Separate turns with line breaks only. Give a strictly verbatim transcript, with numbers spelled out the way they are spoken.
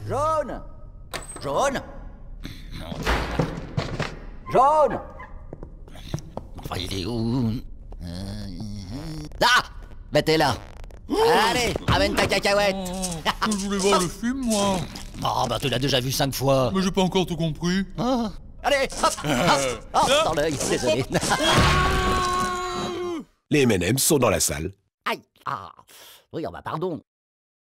Jaune. Jaune. Jaune.
Enfin, il est où? euh... Ah! Ben t'es là. Allez, ramène ta cacahuète.
Oh, je voulais voir le film, moi.
Oh, bah tu l'as déjà vu cinq fois.
Mais j'ai pas encore tout compris.
Oh. Allez, hop, hop, hop, dans l'œil, désolé.
Les M and M's sont dans la salle.
Aïe, ah, oui, oh bah pardon.